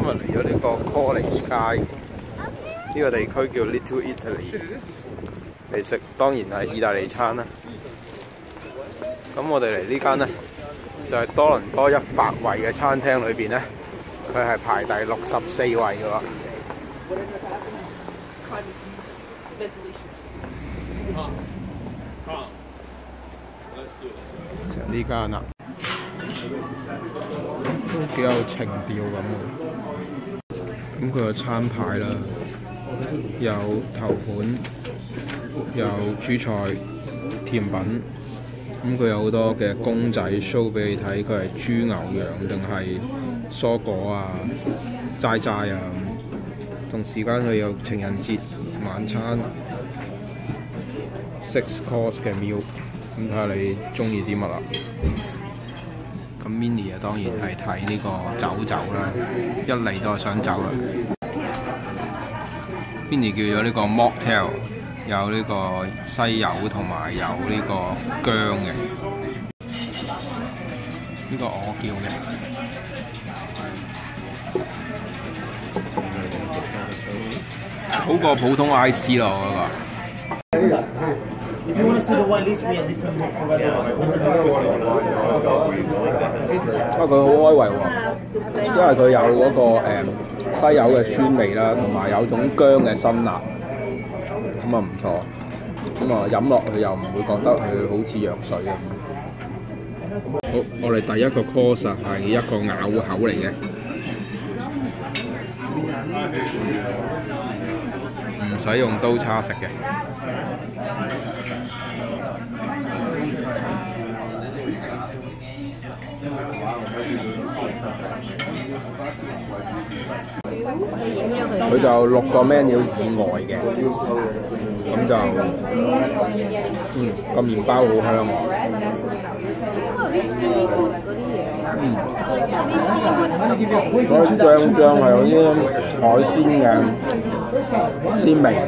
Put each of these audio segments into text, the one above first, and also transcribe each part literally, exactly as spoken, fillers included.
日嚟咗呢個 College 街，呢、這個地區叫 Little Italy， 嚟食當然係意大利餐啦。咁我哋嚟呢間呢，就係、是、多倫多一百位嘅餐廳裏邊呢，佢係排第六十四位嘅喎。就呢間啦，都幾有情調咁喎。咁佢個餐牌啦，有頭盤，有主菜、甜品。咁佢有好多嘅公仔 show 俾你睇，佢係豬牛羊定係蔬果啊、齋齋啊。同時間佢有情人節晚餐 six course 嘅 meal， 咁睇下你中意啲乜啦。咁 Minnie 啊當然係睇呢個酒酒啦，一嚟都係想酒啦。Minnie 叫咗呢個 mocktail。有呢個西柚同埋有呢個薑嘅，呢、這個我叫嘅。好過普通 I C 咯，我覺得。不過佢好開胃喎，因為佢有嗰、那個、嗯、西柚嘅酸味啦，同埋有種薑嘅辛辣。咁啊唔錯，咁啊飲落去又唔會覺得佢好似藥水咁。好，我哋第一個 course 係一個咬口嚟嘅，唔使用，用刀叉食嘅。佢就六個 menu 以外嘅，咁就嗯個麵包好香喎。嗯，嗰啲醬醬係有啲海鮮嘅鮮味，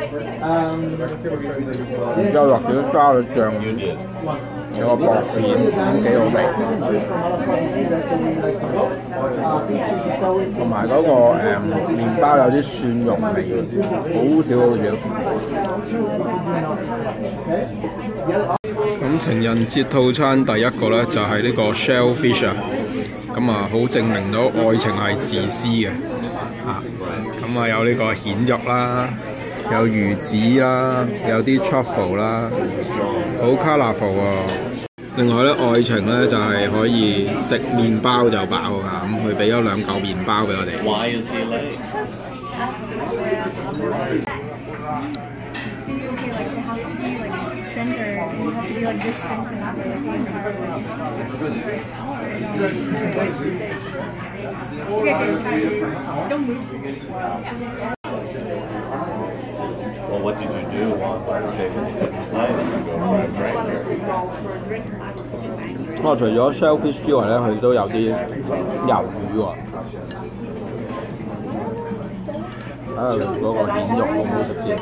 然之後落少少沙律醬，有個薄片，咁幾好味。同埋嗰個誒、嗯、麵包有啲蒜蓉味，好少好少。咁情人節套餐第一個咧就係、是、呢個 shellfish 啊，咁啊好證明到愛情係自私嘅啊！咁啊有呢個蜆肉啦，有魚子啦，有啲 truffle 啦，好 colourful 啊！另外咧，愛情咧就係、是、可以食麵包就飽㗎，咁佢俾咗兩嚿麵包俾我哋。Why is he late? Well, what did you do on Wednesday when you didn't play? Did you go for a drink? 咁啊，除咗 shellfish 之外咧，佢都有啲魷魚喎。睇下佢嗰個蜆肉好唔好食先。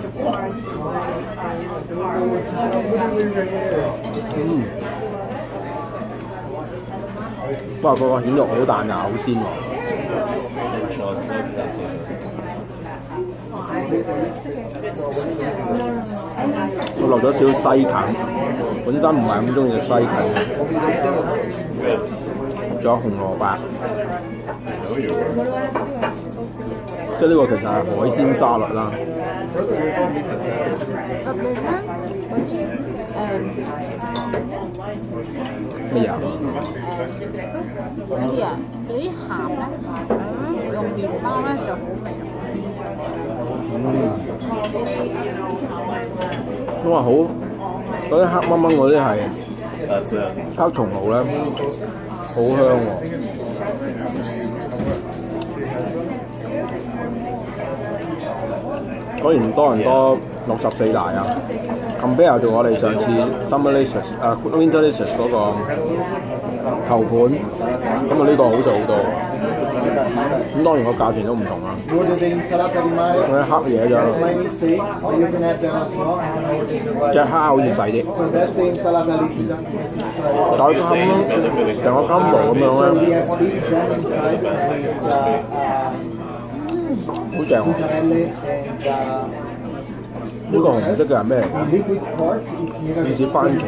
嗯，哇！嗰個蜆肉好彈牙，好鮮喎。我落咗少少西芹，本身唔係咁中意食西芹，仲有紅蘿蔔，即係呢個其實係海鮮沙律啦。咩啊？嗰啲啊，有啲鹹咧，用麵包咧就好味。嗯，因為好嗰啲黑掹掹嗰啲係黑松露咧，好香喎。果然多倫多六十四大啊 ！compare 到我哋上次 Summerlicious 啊 Winterlicious 嗰個頭盤，咁啊呢個好食好多。 咁當然個價錢都唔同啦。嗰啲黑嘢就隻蝦好似細啲，但係成個金毛咁樣咧，好正喎！呢個紅色嘅係咩嚟㗎？唔似番茄。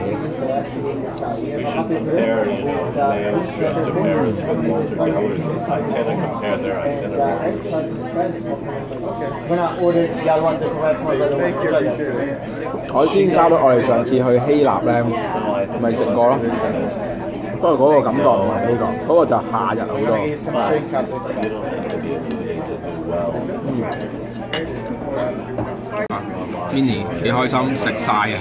海鮮沙律我哋上次去希臘咧，咪食過咯。不過嗰個感覺唔係呢個，嗰個就夏日好多。Minnie 幾開心食晒啊！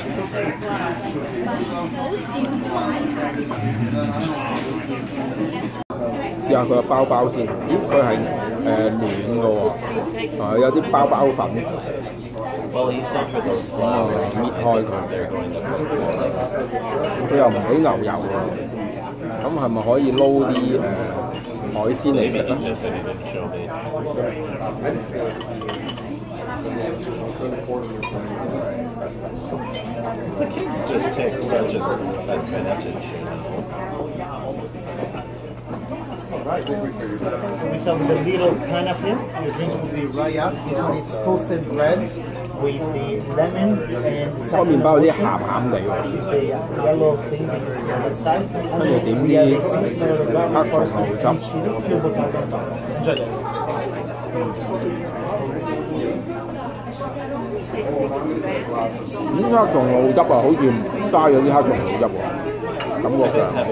試下佢個包包先，咦佢係誒暖嘅喎，啊有啲包包粉，咁啊搣開佢，佢又唔俾牛油喎，咁係咪可以撈啲誒海鮮嚟食咧 ？The kids just take such advantage. Right. With some the little canapé, your drinks will be right up. This one is toasted breads with the lemon and 個麵包有啲鹹鹹地喎。 the yellow thing that you see on the side. 跟住點啲黑松露汁。 Enjoy this. 咁黑松露汁啊，好似加咗啲黑松露汁喎，感覺上。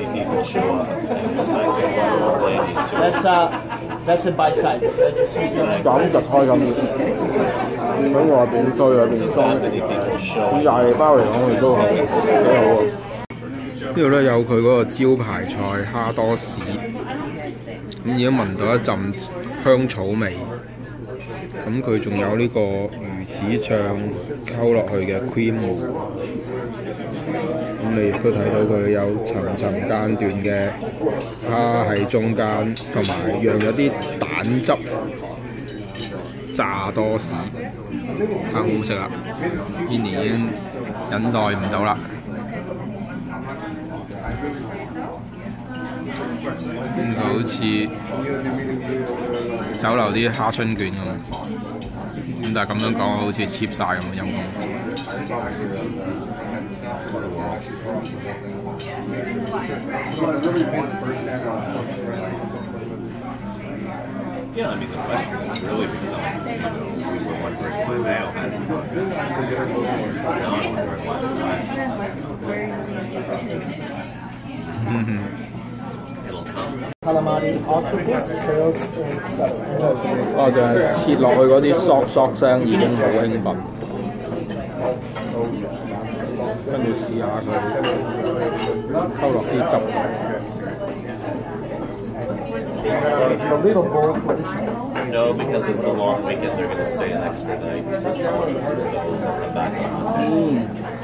That's a that's a bite size. 咁就開咁，喺外邊堆裏邊鬆，意大利包嚟講，佢都係幾好喎。呢度咧有佢嗰個招牌菜蝦多士，咁已經聞到一陣香草味。咁佢仲有呢個魚子醬溝落去嘅 cream 喎，咁你亦都睇到佢有層層間斷嘅蝦喺中間，同埋釀咗啲蛋汁炸多士，太好食啦 ！Minnie 已經忍耐唔到啦。嗯，佢好似酒樓啲蝦春卷咁，咁但係咁樣講好似 cheap 晒咁陰公。 Yeah, I mean, the question is really becoming, you know, we were wondering why Mayo hadn't done that. Now I'm wondering why the class is Mm-hmm. It'll come. Calamari, octopus, pearls, and salad. 哦，就係切落去嗰啲嗦嗦聲已經好興奮，跟住試下佢溝落啲汁。 A little bowl for the chef. No, because it's a long weekend, they're going to stay an extra night. So we're back on Monday.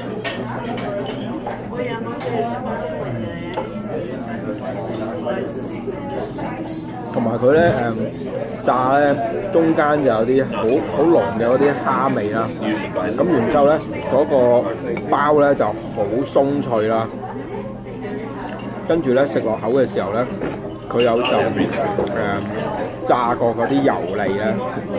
同埋佢咧誒炸咧，中間就有啲好好濃嘅嗰啲蝦味啦。咁然之後咧，嗰、那個包咧就好鬆脆啦。跟住咧食落口嘅時候咧，佢有就誒、呃、炸過嗰啲油膩咧。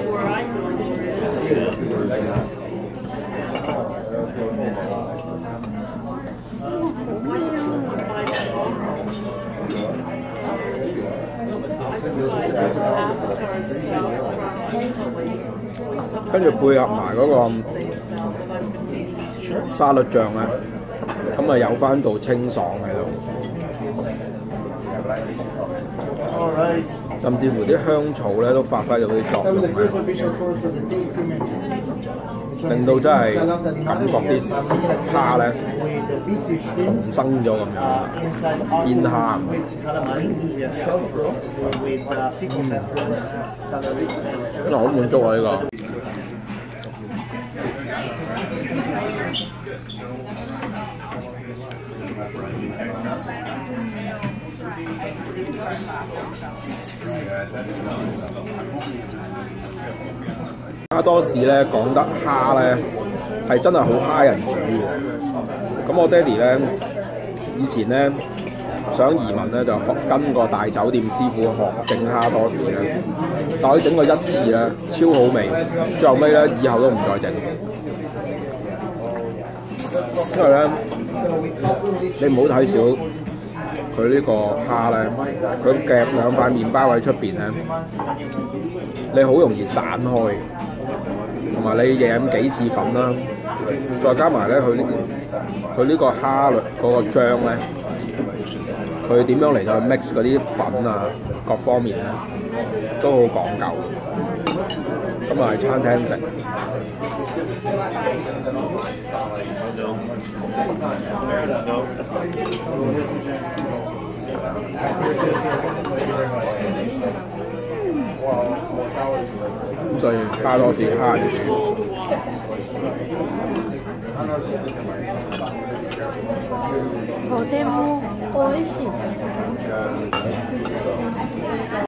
跟住配合埋嗰個沙律醬咧，咁啊有翻道清爽喺度，甚至乎啲香草咧都發揮到啲作用咧，令到真係感覺啲蝦咧重生咗咁樣，鮮蝦。真係好滿足啊！呢、這個。 蝦多士咧講得蝦咧係真係好蝦人煮嘅。咁我爹哋咧以前咧想移民咧就學跟個大酒店師傅學整蝦多士咧，但佢整過一次咧超好味，最後尾咧以後都唔再整，因為咧你唔好睇少佢呢個蝦咧，佢夾兩塊麵包喺出邊咧，你好容易散開。同埋你夜飲幾次粉啦，再加埋咧佢呢佢呢個蝦嗰個醬咧，佢點樣嚟到 mix 嗰啲粉啊各方面咧都好講究。今日喺餐廳食，咁所以蝦多士蝦人煮。 とても美味しいです。